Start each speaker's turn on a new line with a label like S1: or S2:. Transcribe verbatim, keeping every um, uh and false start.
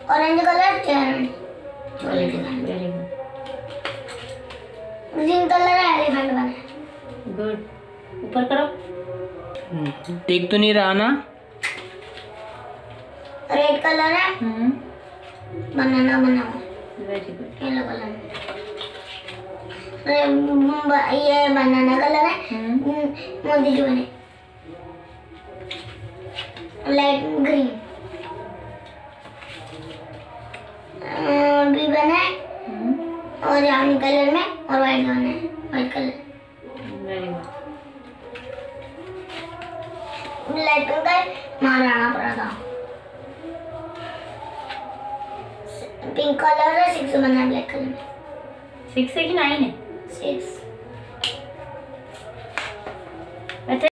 S1: Orange colour टेरन चोले दिखाने।
S2: Very good.
S1: Green colour elephant बना है।
S2: गुड। ऊपर करो।
S3: देख तो नहीं रहा ना।
S1: रेड कलर है।
S2: हम्म।
S1: बनाना बना हुआ।
S2: Very good.
S1: येलो कलर ये बनाना कलर है। मोदी जी बने लाइट ग्रीन भी बना है और जामुनी कलर में और वाइट बना है। White colour
S2: very good.
S1: Light pink का महाराणा प्रताप पिंक कलर है। सिक्स बना है ब्लैक कलर में।
S2: सिक्स है कि नाइन है?
S1: सिक्स।
S2: अच्छा